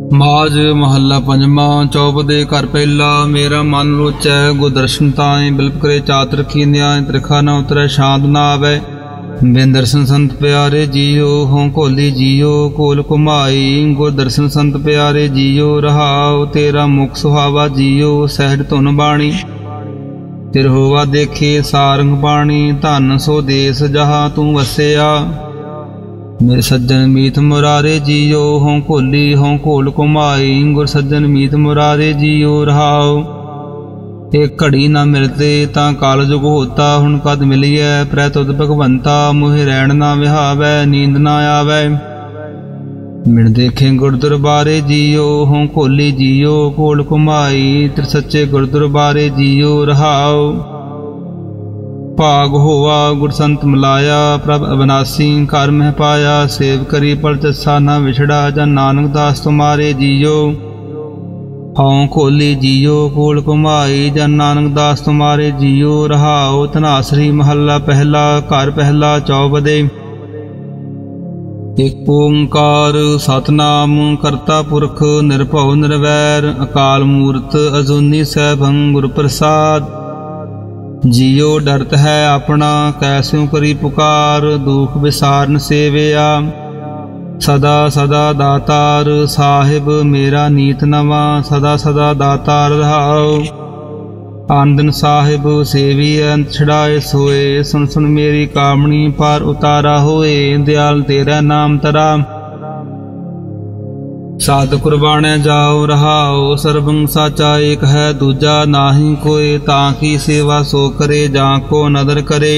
माज महला पंजवा। चौपदे घर पहला। मेरा मन लोचै गुरदर्शन ताएं, बिलप करे चात रखी न्याय, त्रिखा न उतरै शांत न आवे। बिन दर्शन संत प्यारे जियो, हों कोली जियो कोल कुमाई। गुरदर्शन संत प्यारे जियो, रहाओ तेरा मुख सुहावा जियो। सहज धुन बाणी तिर होवा देखे, सारंग बाणी धन सो देस जहाँ तू वसया। मेरे सज्जन मीत मुरारे जियो, हों कोली हों कोल कुमाई। गुर सज्जन मीत मुरारे जियो, रहाओ एक घड़ी ना मिलते तां काल जुग होता। हुण कद मिलिए प्रै तुद भगवंता, मोहे रैण ना विहावै नींद ना आवे। मिण देखे गुर दरबारे जियो, हों कोली जियो कोल कुमाई। तिर सच्चे गुर दरबारे जियो, रहाओ भाग होवा गुर संत मिलाया। प्रभ अविनाशी घर मह पाया, सेव करी पल जस्सा ना विछड़ा। जन नानक दास तुम्हारे जियो, हों कोली जियो कोल कुमाई। जन नानक दास तुम्हारे जियो, रहाओ धनासरी महला पहला। घर पहला। चौपदे। एक ओंकार सतनाम करता पुरख, निरभउ निरवैर। अकाल मूरत अजूनी सैभं गुर प्रसाद। जियो डरत है अपना, कैस्यों करी पुकार। दुख विसारन सेवया, सदा सदा दातार। साहिब मेरा नीत नवा, सदा सदा दातार रहाओ। आनंदन साहिब सेवी अंत छड़ाए सोए। सुन सुन मेरी कामणी पार उतारा होए। दयाल तेरा नाम तरा, साध कुर्बाने जाओ। रहाओ सर्वं साचा एक है, दूजा नाही कोई। ताकि सेवा सो करे, जाको नदर करे।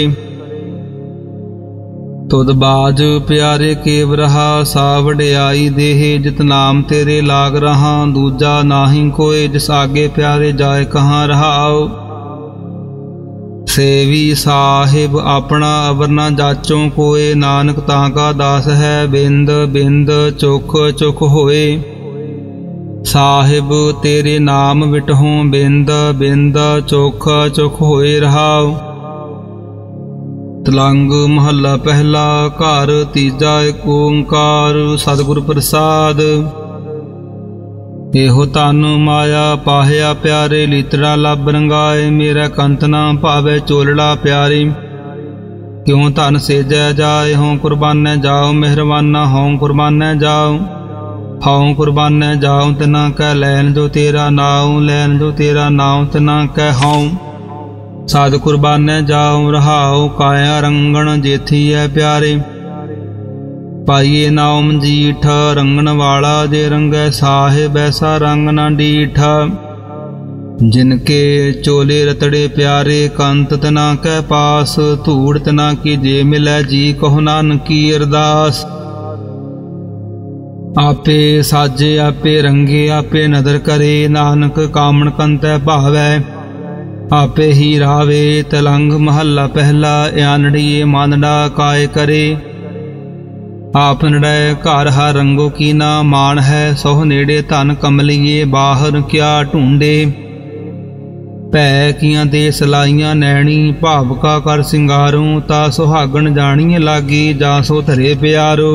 तुद बाज प्यारे केव रहा, सा वड्याई देहे। जित नाम तेरे लाग रहा, दूजा नाही कोई। जिस आगे प्यारे जाए कहाँ, रहाओ सेवी साहिब अपना अवर न जाचों कोय। नानक ताका दास है, बिंद बिंद चुख चुख होए। साहिब तेरे नाम विटहों, बिंद बिंद चुख चुख होए। रहाओ तलंग महला पहला। घर तीजा। एक ओंकार सतगुर प्रसाद। एहो तन माया पाहिया प्यारे, लीतड़ा लब रंगाए। मेरा कंत ना भावे चोलड़ा प्यारी, क्यों धन सेजै जाए। हों कुर्बानै जाओ मेहरबाना, हों कुर्बानै जाओ। हों कुर्बानै जाओ तना कह, लैन जो तेरा नाऊ। लैन जो तेरा नाऊ तना कह, हों साध कुर्बानै जाओ। रहाओ काया रंगण जेथी है प्यारे। पाइए नाव मजीठ रंगन वाला, जे रंगै साहिब ऐसा रंग न डीठा। जिनके चोले रतड़े प्यारे, कंत तना कै पास। धूड़ तना की जे मिलै, जी कहो नानक की अरदास। आपे साजे आपे रंगे, आपे नदर करे। नानक कामण कंतै भावै, आपे ही रावे। तलंग महला पहला। आनड़िए मानड़ा काय करे। आप नड़ै घर हर रंगो की ना मान है। सोह नेड़े धन कमलिए, बाहर क्या ढूंढे। भै कियां दे सलाइयां नैणी, भावका कर सिंगारूं। ता सुहागण जानिए लागी, जा सो धरे प्यारो।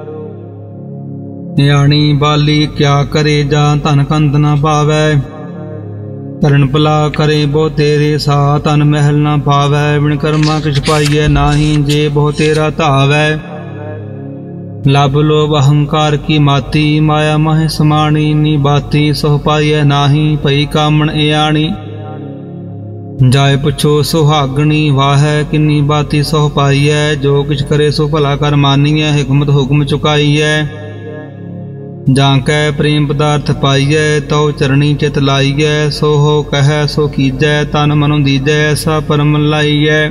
न्याणी बाली क्या करे, जा धन कंद न पावै। करन भला करे बहु तेरे, सा तन महल न पावै। बिन कर्मा किछ पाइए नाही, जे बहु तेरा धावै। लब लोभ अहंकार की माती, माया माहे समाणी। नी बाती सोह पाइए नाही, पई कामण एआणी। जाए पुछो सुहागणी वाहै, किन्नी बाती सोह पाइए। जो किछ करे सो भला कर मानीए, हिकमत हुक्म चुकाईए। जांकै प्रेम पदार्थ पाइए, तो चरणी चित लाइए। सो हो कह सो कीजै, तन मनो दीजै। ऐसा परम लाइए।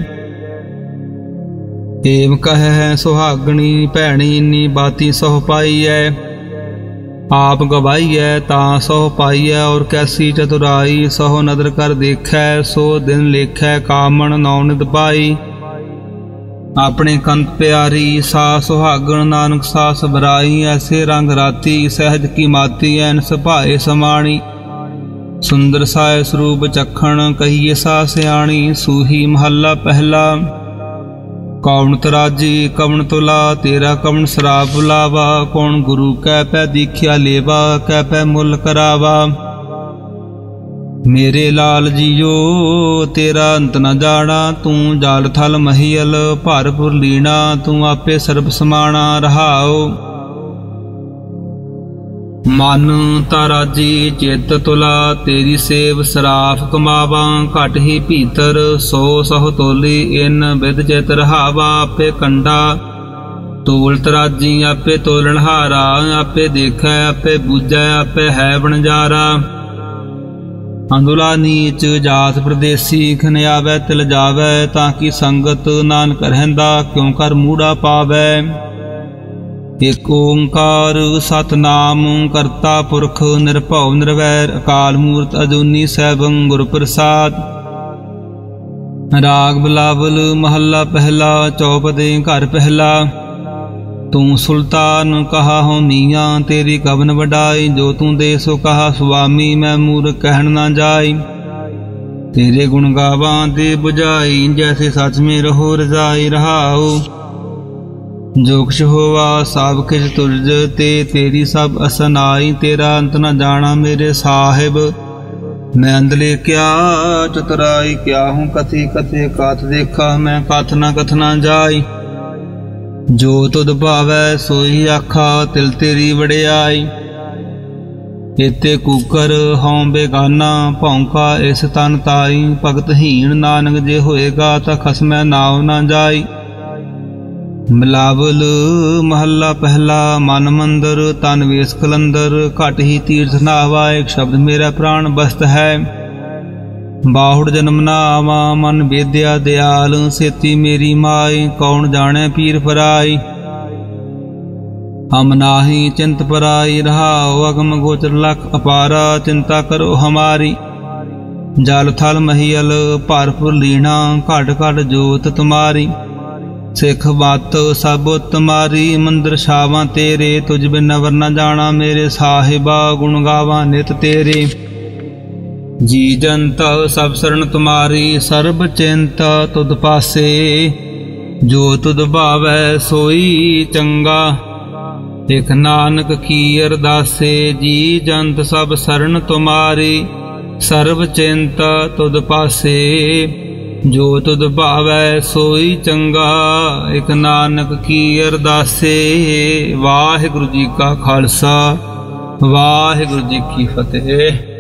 एव कह है सुहागणी भैणी, नी बाती सोह पाइए। आप गवाइए तां सोह पाइए, और कैसी चतुराई। सोह नदर कर देखै, सो दिन लेखै। कामण नौ नित पाई, अपने कंत प्यारी। सा सुहागण नानक सास बराई। ऐसे रंग राती, सहज की माती। ऐन सभाए समाणी, सुंदर साय स्वरूप चखण। कहिए सा सियाणी, सूही महला पहला। कौन तराजी कवन तुला तेरा कवन शराब बुलावा। कौन गुरु कै पै दीख्या लेवा कै पै मुल करावा। मेरे लाल जियो तेरा अंत न जाना। तू जाल थल महियल भारपुर लीना। तू आपे सर्ब समाना रहाओ। मन ताराजी चित तुला तेरी सेव सराफ कमावा। घट ही भीतर सो सह तोली इन विद चित रहावा। आपे कंडा तोल तराजी आपे तोलनहारा। आपे देखै आपे बूझै आपे है बनजारा। अंदुला नीच जात प्रदेसी खनियावै तिल जावै। ताकि संगत नानक रहंदा क्यों कर मूढ़ा पावै। एक ओंकार सतनाम करता पुरख निरभव निरवैर। अकाल मूर्त अजूनी सैभं गुर प्रसाद। राग बिलावल महला पहला चौपदे घर पहला। तू सुल्तान कहा हो मियाँ तेरी कवन वडाई। जो तू दे सो कहा स्वामी मैं मूर्ख कहन ना जाई। तेरे गुण गावा दे बुझाई जैसे सच में रहो रजाई रहाओ। जो कुछ होवा सब किछ तुझ ते तेरी सब असनाई। तेरा अंत न जाना मेरे साहिब मैं अंधले क्या चतुराई। क्या हूँ कथी कथे कात देखा मैं कथ न कथना जाई। जो तुद भावै सोई आखा तिल तेरी वड़ियाई। इते कुकर हों बेगाना भौंका इस तन ताई। भगत हीन नानक जे होएगा ता खसमै नाव न जाई। बिलावल महला पहला मन मंदिर तन वेश कलंदर। घट ही तीर्थ नावा एक शब्द मेरा प्राण बस्त है। बाहुड़ जन्म नावा मन वेद्या दयाल। सेती मेरी माई कौन जाने पीर पराई। हम नाही चिंत पराई रहाओ। अगम गोचर लख अपारा चिंता करो हमारी। जल थल महियल भारपुर लीना। घट घट जोत तुम्हारी। सिख बात सब तुम्हारी मंदिर छावा तेरे। तुझ बिन वर न जाना मेरे साहिबा गुण गावा नित तेरे। जी जंत सब शरण तुम्हारी सर्ब चिंता तुद पासे। जो तुद भावै सोई चंगा इक नानक की अरदासे। जी जंत सब शरण तुम्हारी सर्ब चिंता तुद पासे। जो तुद भावै सोई चंगा इक नानक की अरदासे। वाहिगुरु जी का खालसा वाहिगुरु जी की फतेह।